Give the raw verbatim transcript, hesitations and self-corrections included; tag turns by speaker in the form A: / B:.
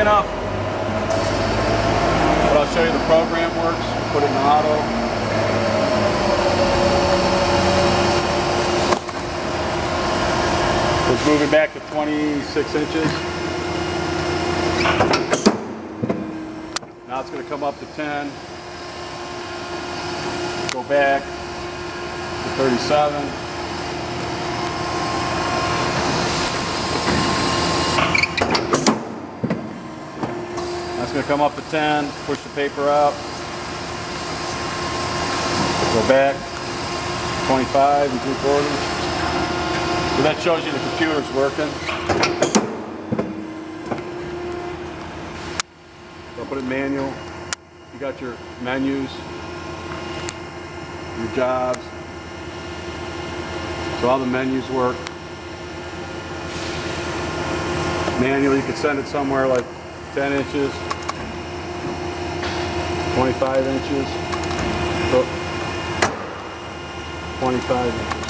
A: enough. But I'll show you the program works. Put it in auto. Let's move it back to twenty-six inches. Now it's going to come up to ten. Go back to thirty-seven. That's going to come up to ten. Push the paper out. Go back twenty-five and three quarters. So that shows you the computer's working. I'll put it manual. You got your menus, your jobs. So all the menus work. Manual, you could send it somewhere like ten inches, twenty-five inches, twenty-five inches.